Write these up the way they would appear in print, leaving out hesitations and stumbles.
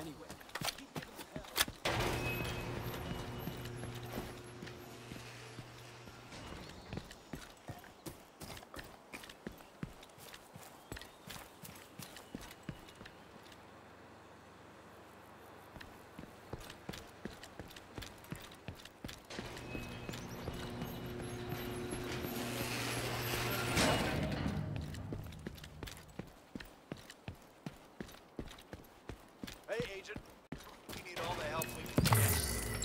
anyway. Hey, Agent. We need all the help we can get.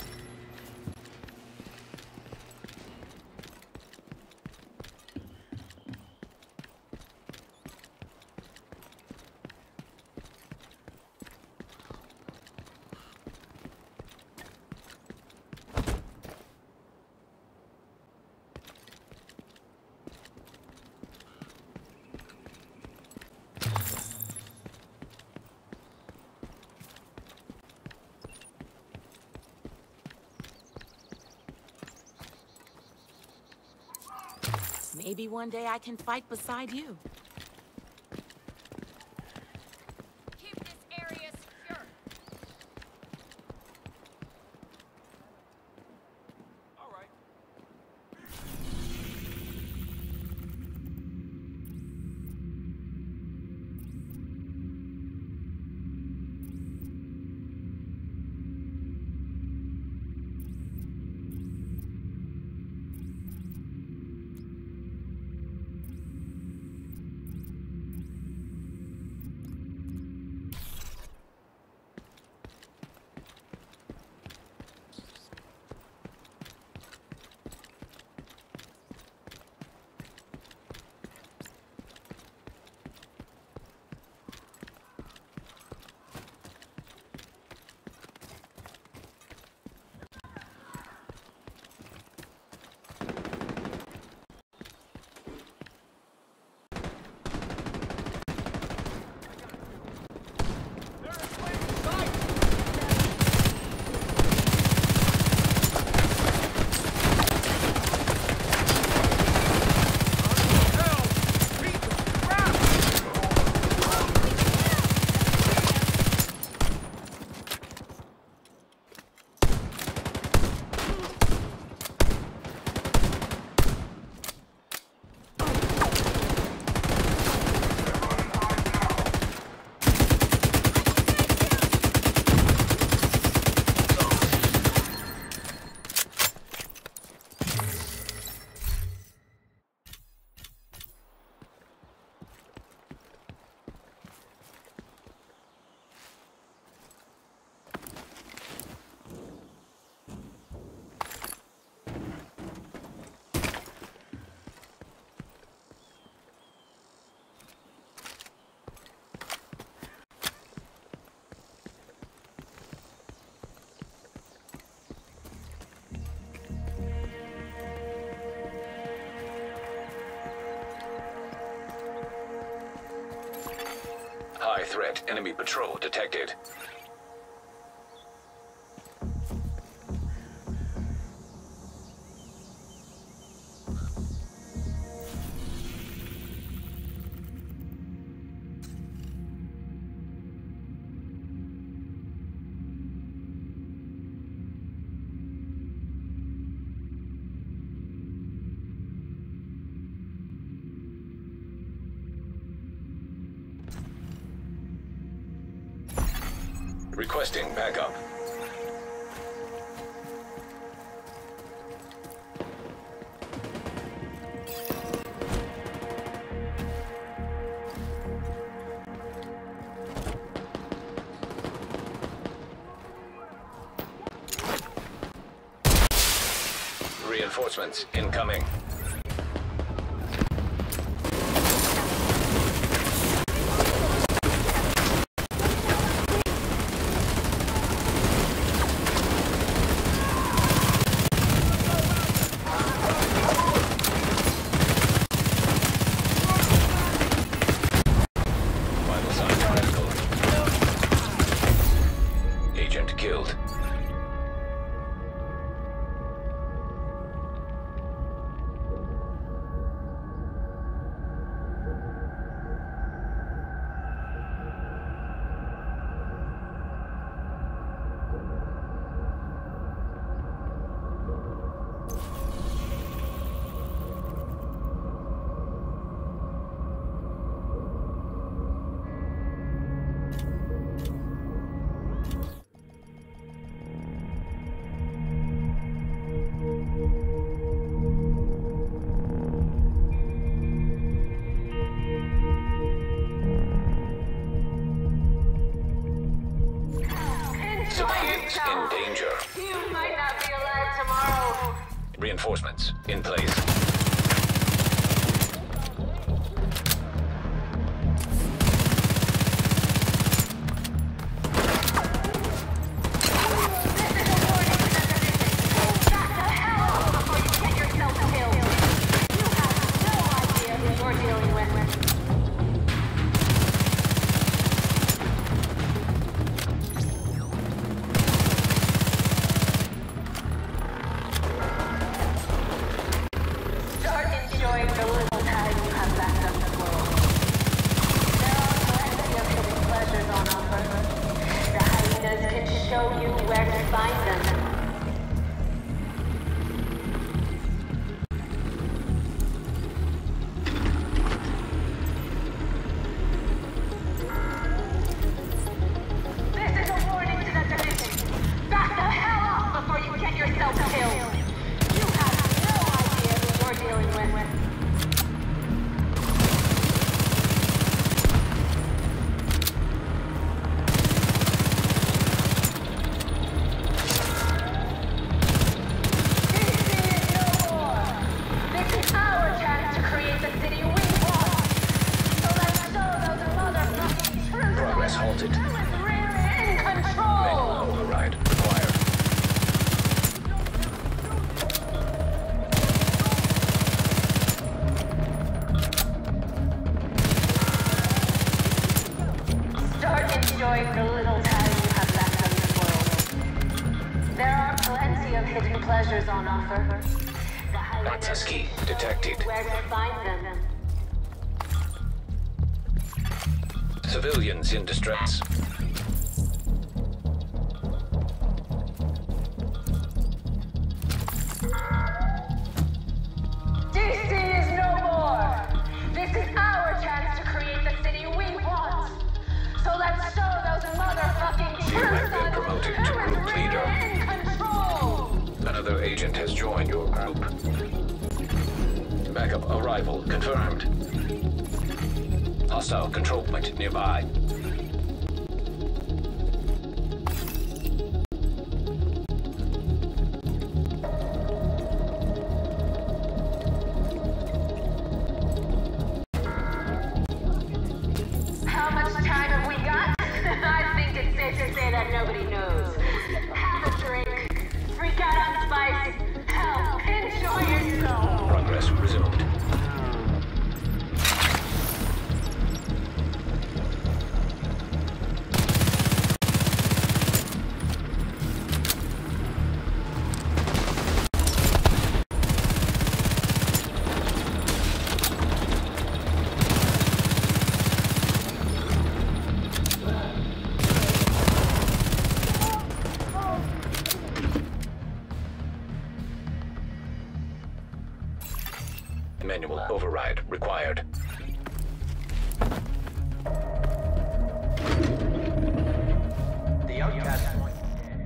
Maybe one day I can fight beside you. Keep this area secure. All right. High threat enemy patrol detected. Requesting backup. Reinforcements incoming. Vital signs critical. Agent killed. Reinforcements in place. Pleasures on offer. Access key detected. Where to find them? Civilians in distress. DC is no more! This is our chance to create the city we want! So let's show those motherfucking You have been truth promoted to who is group really leader. in control! Another agent has joined your group. Backup arrival confirmed. Hostile control point nearby. How much time have we got? I think it's safe to say that nobody knows. Have a drink. Freak out on spice. Hell, enjoy yourself. Progress resumed. Manual override required. The outcast point.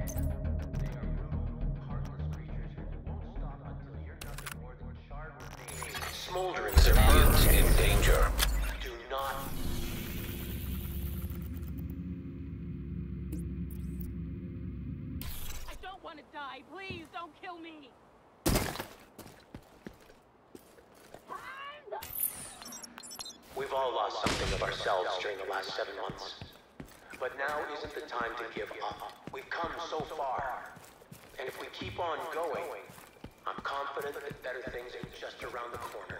Smoldering Civilians in danger. do not. I don't want to die. Please don't kill me. We've all lost something of ourselves during the last 7 months. But now isn't the time to give up. We've come so far. And if we keep on going, I'm confident that better things are just around the corner.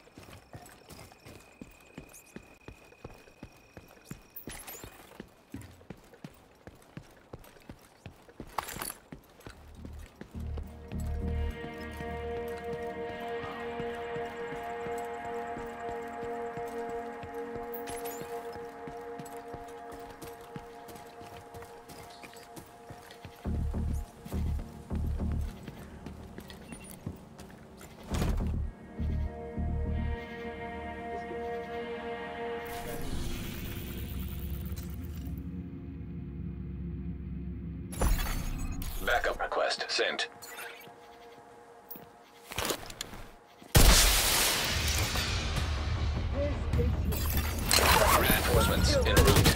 Backup request sent. Reinforcements en route.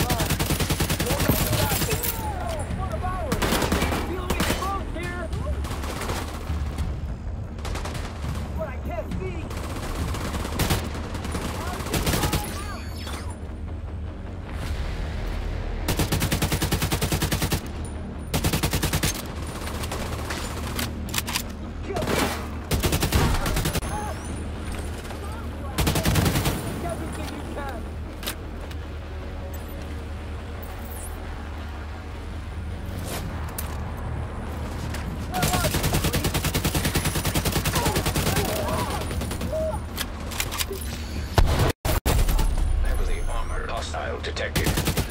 hostile detected.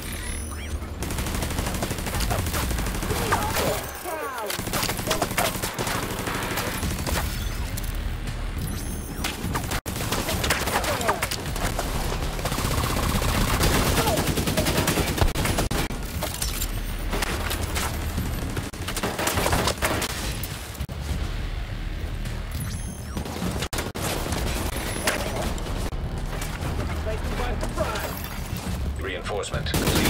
Reinforcement complete.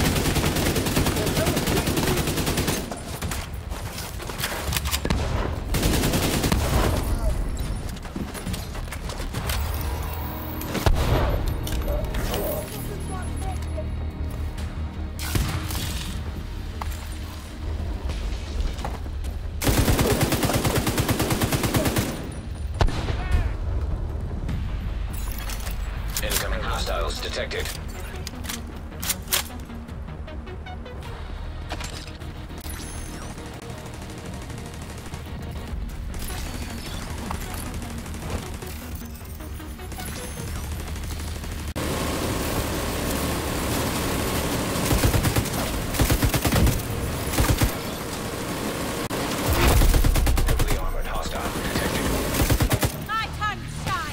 Incoming hostiles detected. Heavily armored hostile detected. My tongue shine!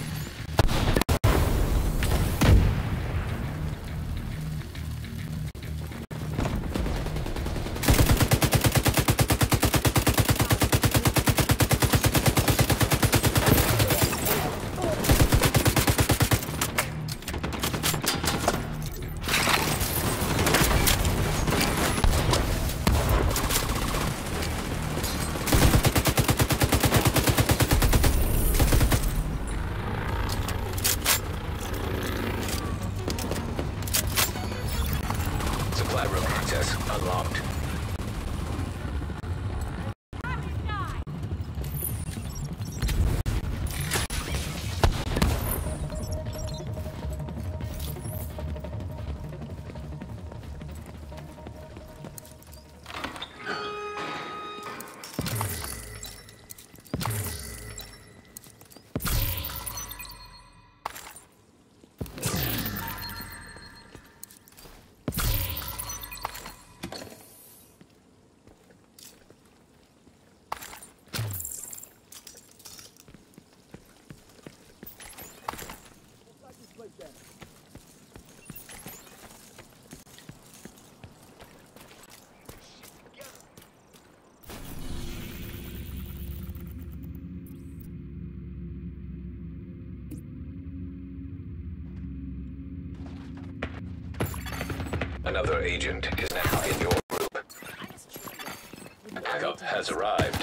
Supply room access unlocked. Another agent is now in your group. Backup has arrived.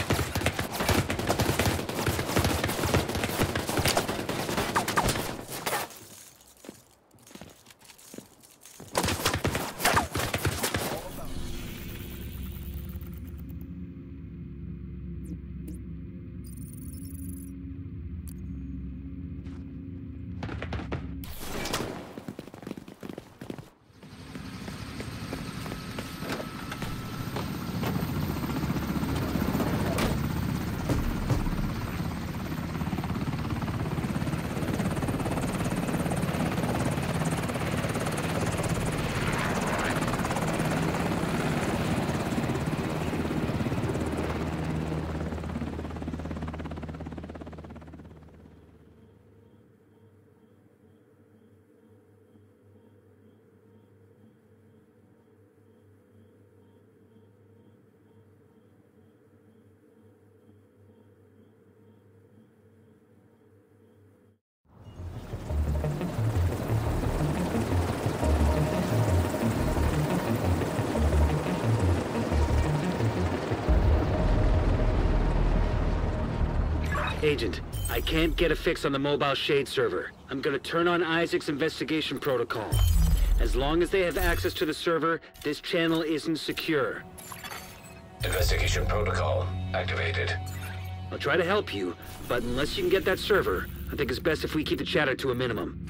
Agent, I can't get a fix on the mobile Shade server. I'm gonna turn on Isaac's investigation protocol. As long as they have access to the server, this channel isn't secure. Investigation protocol activated. I'll try to help you, but unless you can get that server, I think it's best if we keep the chatter to a minimum.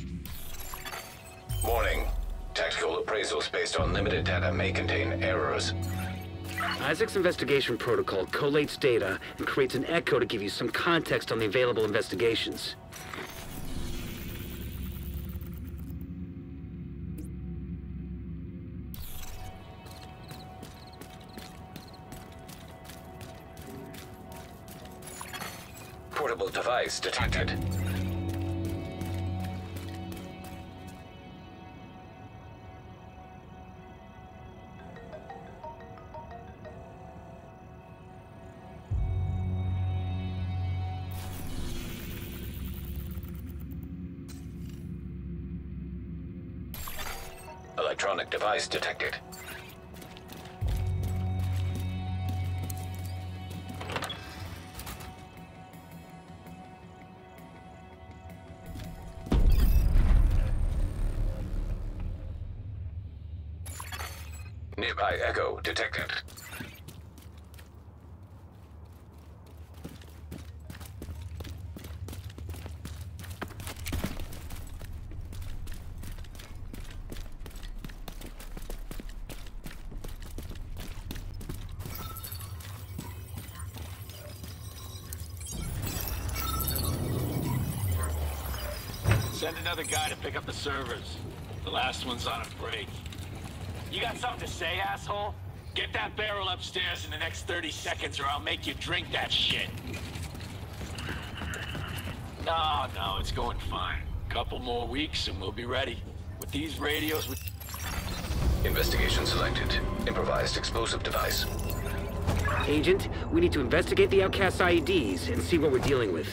Warning. Tactical appraisals based on limited data may contain errors. Isaac's investigation protocol collates data and creates an echo to give you some context on the available investigations. Portable device detected. Electronic device detected. Nearby echo detected. Send another guy to pick up the servers. The last one's on a break. You got something to say, asshole? Get that barrel upstairs in the next 30 seconds or I'll make you drink that shit. No, it's going fine. Couple more weeks and we'll be ready. With these radios, Investigation selected. Improvised explosive device. Agent, we need to investigate the outcast IEDs and see what we're dealing with.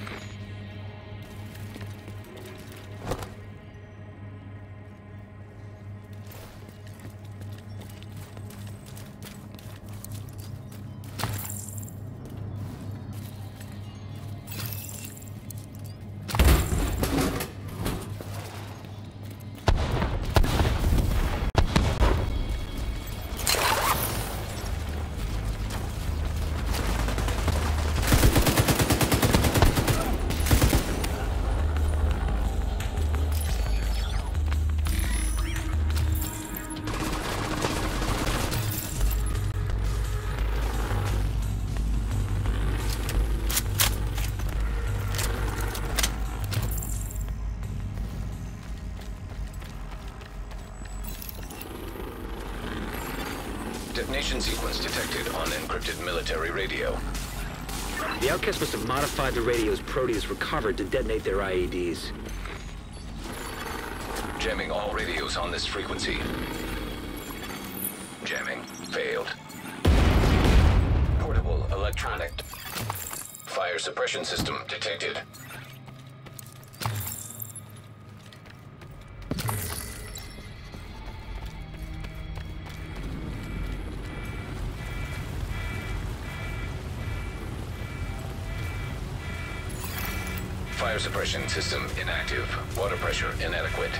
Detonation sequence detected on encrypted military radio. The outcasts must have modified the radios Proteus recovered to detonate their IEDs. Jamming all radios on this frequency. Jamming failed. Portable electronic. Fire suppression system detected. Fire suppression system inactive. Water pressure inadequate.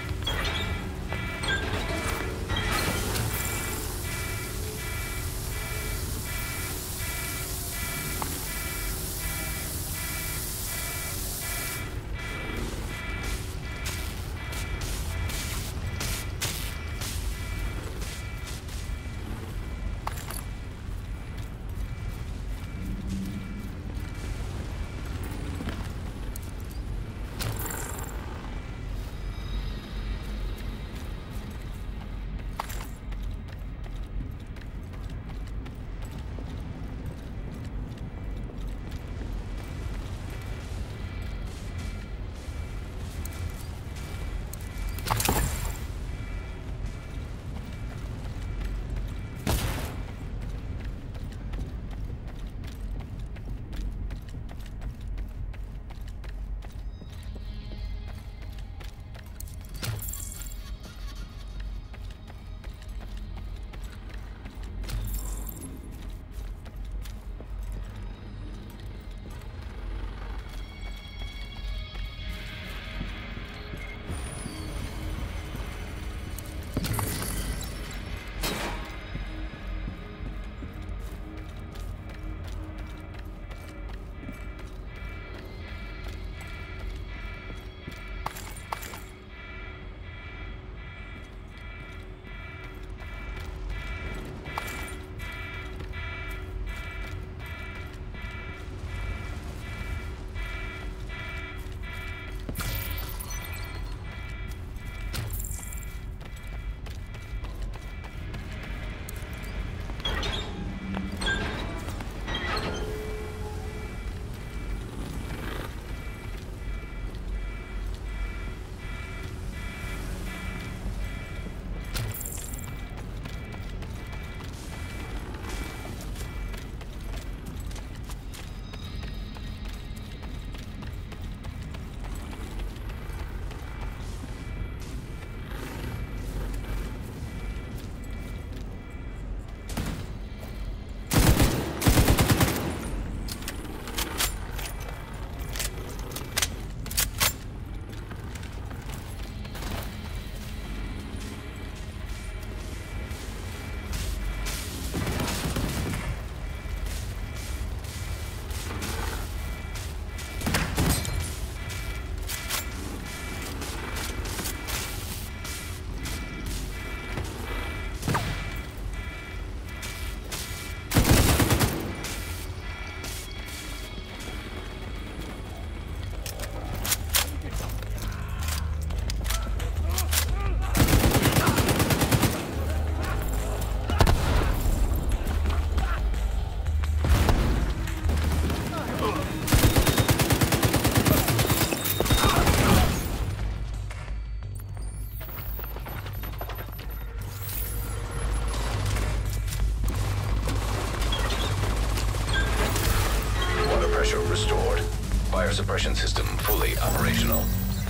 Fire suppression system fully operational.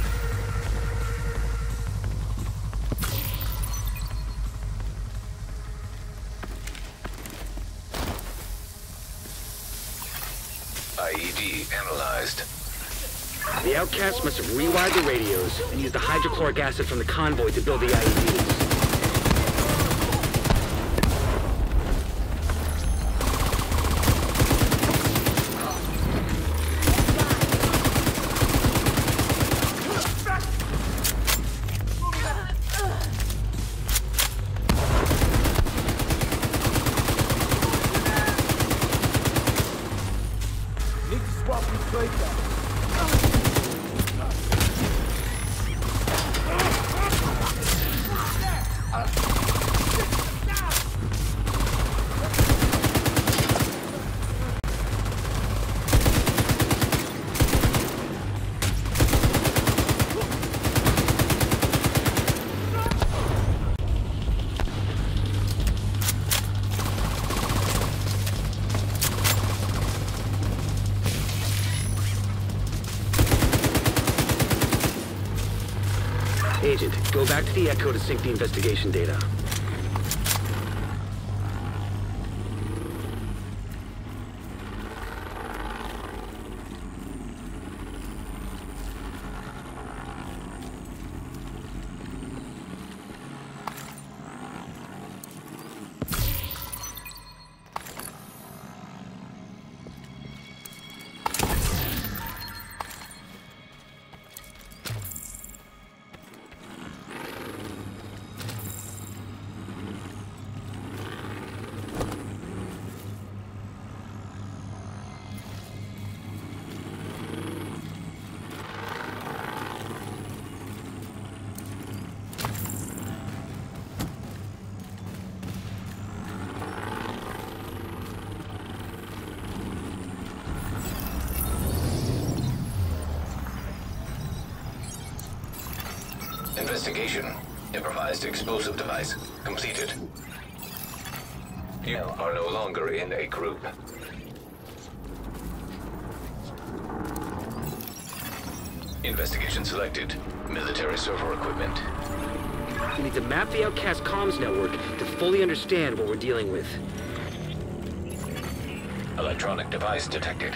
IED analyzed. The outcasts must have rewired the radios and used the hydrochloric acid from the convoy to build the IEDs. Agent, go back to the Echo to sync the investigation data. Investigation. Improvised explosive device. Completed. You are no longer in a group. Investigation selected. Military server equipment. We need to map the outcast comms network to fully understand what we're dealing with. Electronic device detected.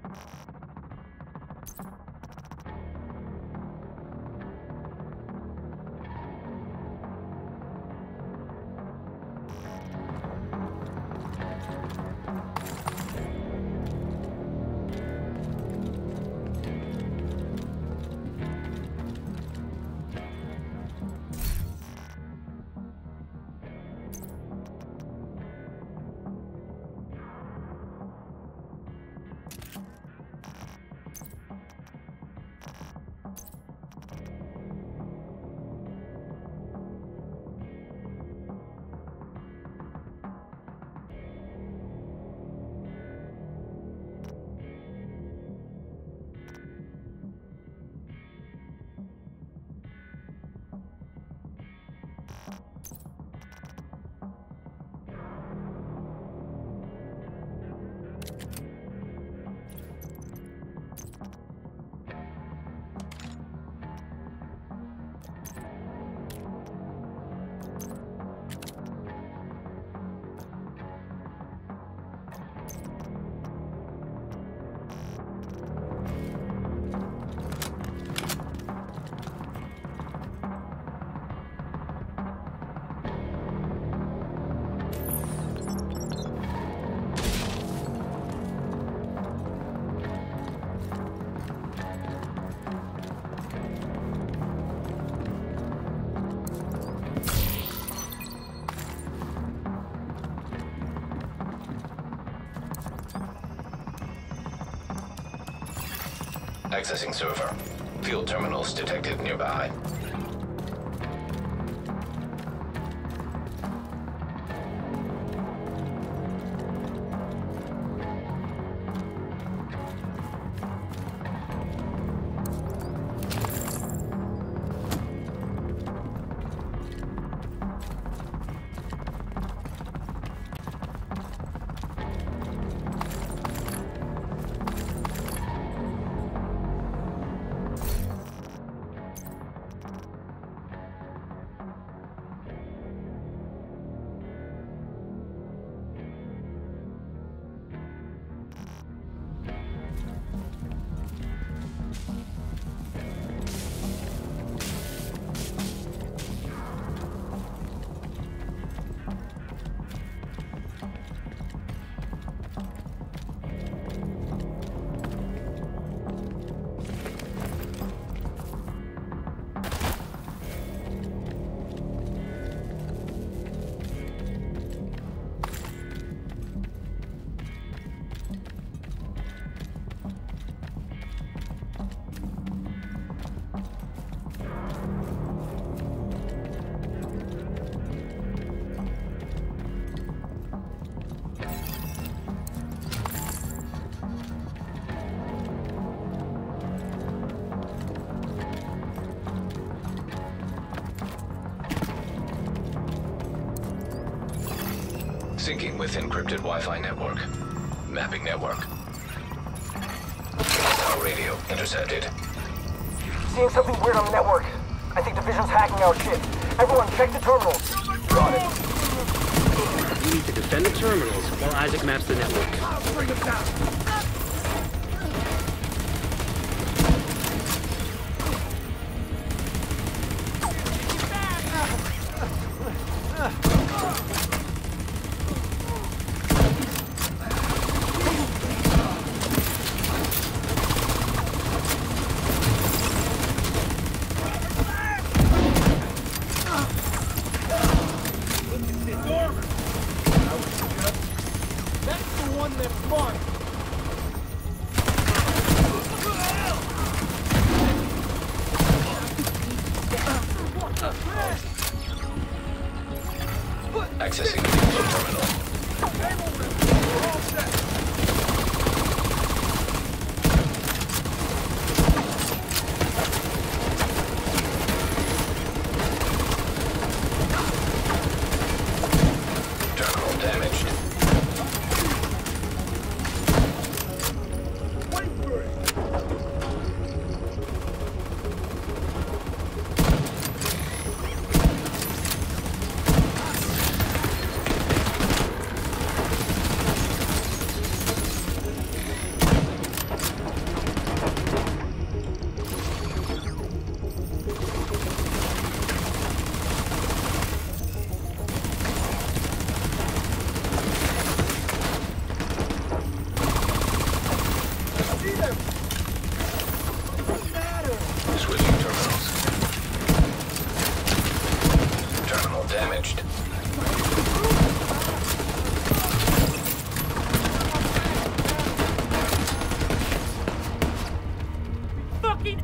Accessing server. Field terminals detected nearby. Syncing with encrypted Wi-Fi network. Mapping network. Our radio intercepted. Seeing something weird on the network. I think Division's hacking our shit. Everyone, check the terminals. Got it. You need to defend the terminals while Isaac maps the network. I'll bring it down. Switching terminals. Terminal damaged. Fucking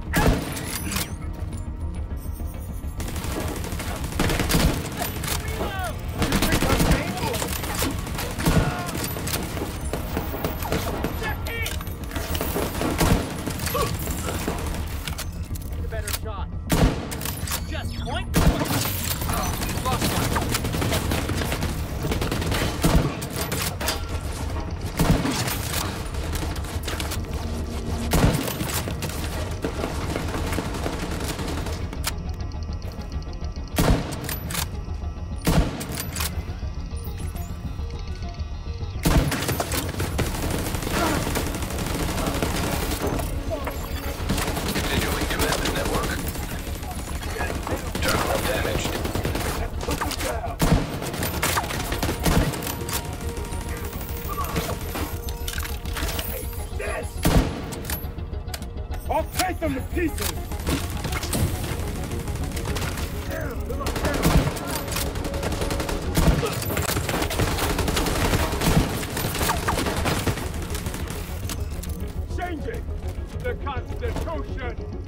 Continuing to map the network. Terminal damaged. I'll take them to pieces! Changing the Constitution!